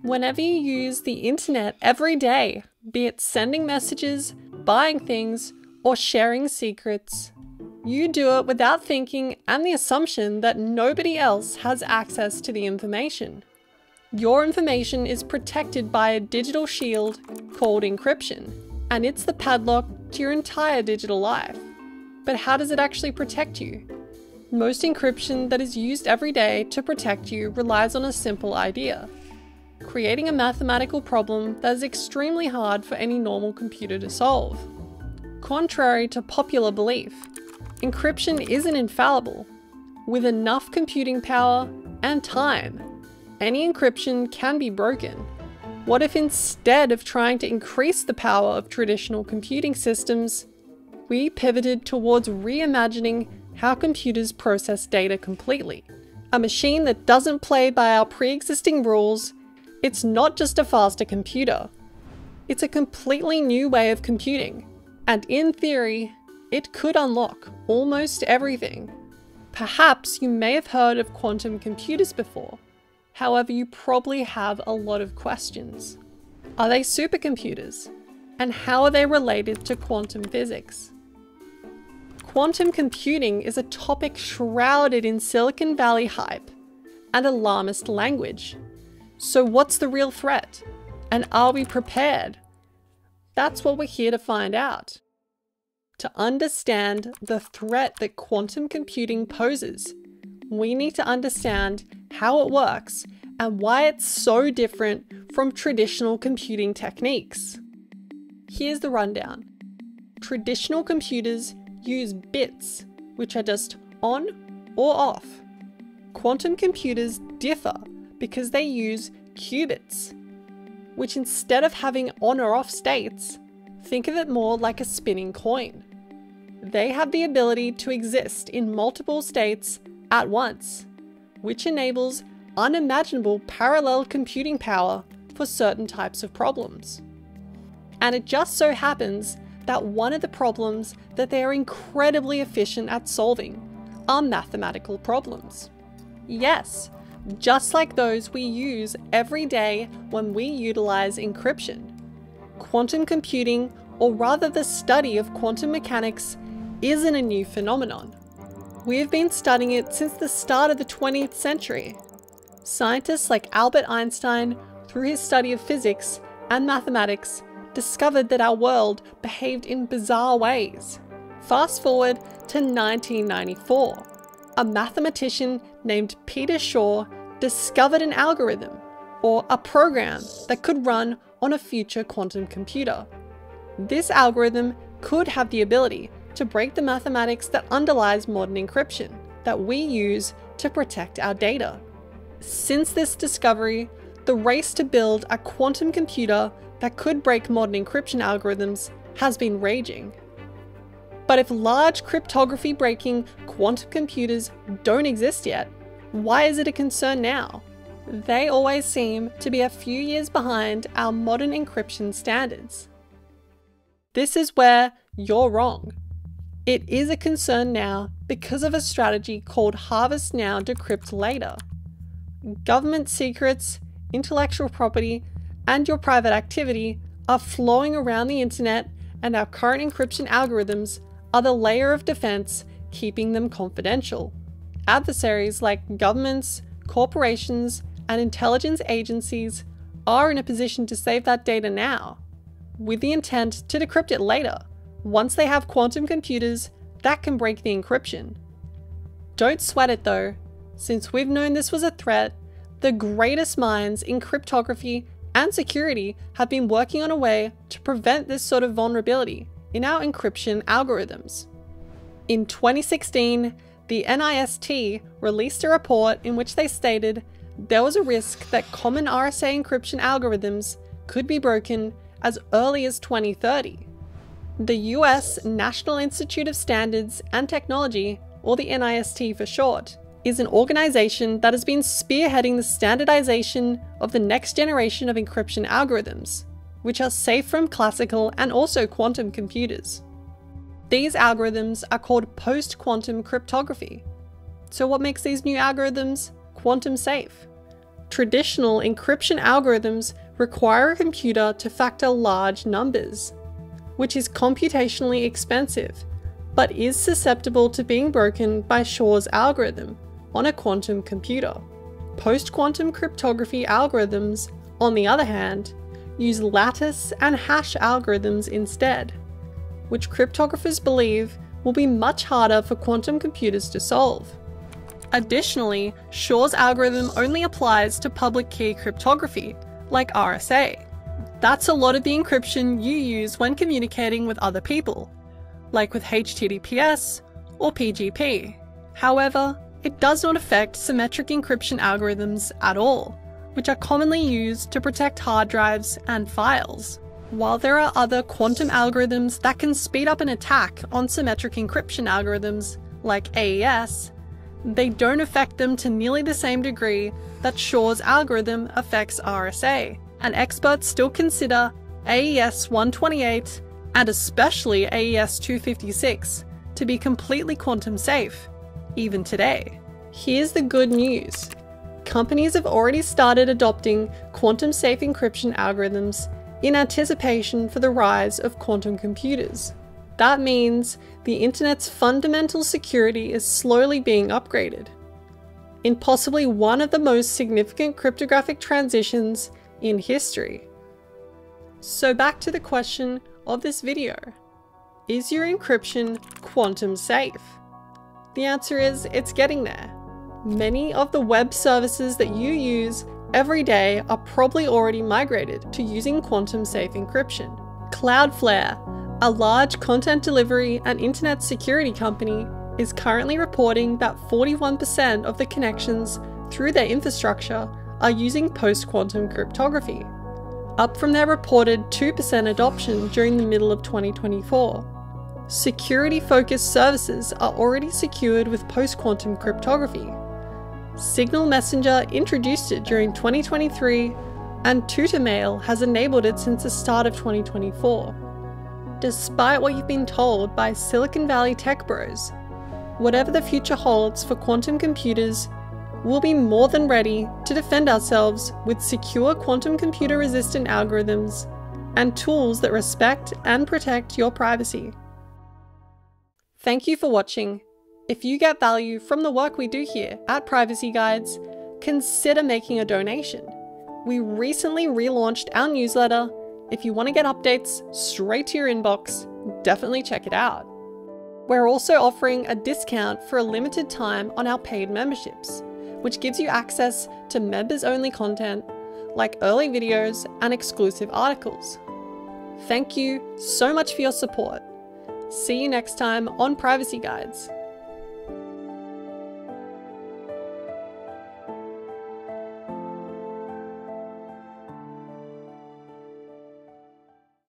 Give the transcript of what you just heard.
Whenever you use the internet every day, be it sending messages, buying things, or sharing secrets, you do it without thinking and the assumption that nobody else has access to the information. Your information is protected by a digital shield called encryption, and it's the padlock to your entire digital life. But how does it actually protect you? Most encryption that is used every day to protect you relies on a simple idea: creating a mathematical problem that is extremely hard for any normal computer to solve. Contrary to popular belief, encryption isn't infallible. With enough computing power and time, any encryption can be broken. What if instead of trying to increase the power of traditional computing systems, we pivoted towards reimagining how computers process data completely? A machine that doesn't play by our pre-existing rules. It's not just a faster computer. It's a completely new way of computing. And in theory, it could unlock almost everything. Perhaps you may have heard of quantum computers before. However, you probably have a lot of questions. Are they supercomputers? And how are they related to quantum physics? Quantum computing is a topic shrouded in Silicon Valley hype and alarmist language. So what's the real threat? And are we prepared? That's what we're here to find out. To understand the threat that quantum computing poses, we need to understand how it works and why it's so different from traditional computing techniques. Here's the rundown. Traditional computers use bits, which are just on or off. Quantum computers differ because they use qubits, which instead of having on or off states, think of it more like a spinning coin. They have the ability to exist in multiple states at once, which enables unimaginable parallel computing power for certain types of problems. And it just so happens that one of the problems that they are incredibly efficient at solving are mathematical problems. Yes, just like those we use every day when we utilize encryption. Quantum computing, or rather the study of quantum mechanics, isn't a new phenomenon. We have been studying it since the start of the 20th century. Scientists like Albert Einstein, through his study of physics and mathematics, discovered that our world behaved in bizarre ways. Fast forward to 1994. A mathematician named Peter Shor discovered an algorithm, or a program, that could run on a future quantum computer. This algorithm could have the ability to break the mathematics that underlies modern encryption that we use to protect our data. Since this discovery, the race to build a quantum computer that could break modern encryption algorithms has been raging. But if large cryptography breaking quantum computers don't exist yet, why is it a concern now? They always seem to be a few years behind our modern encryption standards. This is where you're wrong. It is a concern now because of a strategy called Harvest Now, Decrypt Later. Government secrets, intellectual property, and your private activity are flowing around the internet, and our current encryption algorithms are the layer of defense keeping them confidential. Adversaries like governments, corporations, and intelligence agencies are in a position to save that data now, with the intent to decrypt it later, once they have quantum computers that can break the encryption. Don't sweat it though. Since we've known this was a threat, the greatest minds in cryptography and security have been working on a way to prevent this sort of vulnerability in our encryption algorithms. In 2016, the NIST released a report in which they stated there was a risk that common RSA encryption algorithms could be broken as early as 2030. The US National Institute of Standards and Technology, or the NIST for short, is an organization that has been spearheading the standardization of the next generation of encryption algorithms, which are safe from classical and also quantum computers. These algorithms are called post-quantum cryptography. So what makes these new algorithms quantum safe? Traditional encryption algorithms require a computer to factor large numbers, which is computationally expensive, but is susceptible to being broken by Shor's algorithm on a quantum computer. Post-quantum cryptography algorithms, on the other hand, use lattice and hash algorithms instead, which cryptographers believe will be much harder for quantum computers to solve. Additionally, Shor's algorithm only applies to public key cryptography, like RSA. That's a lot of the encryption you use when communicating with other people, like with HTTPS or PGP. However, it does not affect symmetric encryption algorithms at all, which are commonly used to protect hard drives and files. While there are other quantum algorithms that can speed up an attack on symmetric encryption algorithms, like AES, they don't affect them to nearly the same degree that Shor's algorithm affects RSA, and experts still consider AES 128 and especially AES 256 to be completely quantum safe, even today. Here's the good news. Companies have already started adopting quantum-safe encryption algorithms in anticipation for the rise of quantum computers. That means the internet's fundamental security is slowly being upgraded, in possibly one of the most significant cryptographic transitions in history. So back to the question of this video. Is your encryption quantum safe? The answer is it's getting there. Many of the web services that you use every day are probably already migrated to using quantum-safe encryption. Cloudflare, a large content delivery and internet security company, is currently reporting that 41% of the connections through their infrastructure are using post-quantum cryptography, up from their reported 2% adoption during the middle of 2024. Security-focused services are already secured with post-quantum cryptography. Signal Messenger introduced it during 2023, and Tutormail has enabled it since the start of 2024. Despite what you've been told by Silicon Valley tech bros, whatever the future holds for quantum computers, we'll be more than ready to defend ourselves with secure quantum computer resistant algorithms and tools that respect and protect your privacy. Thank you for watching. If you get value from the work we do here at Privacy Guides, consider making a donation. We recently relaunched our newsletter. If you want to get updates straight to your inbox, definitely check it out. We're also offering a discount for a limited time on our paid memberships, which gives you access to members-only content like early videos and exclusive articles. Thank you so much for your support. See you next time on Privacy Guides.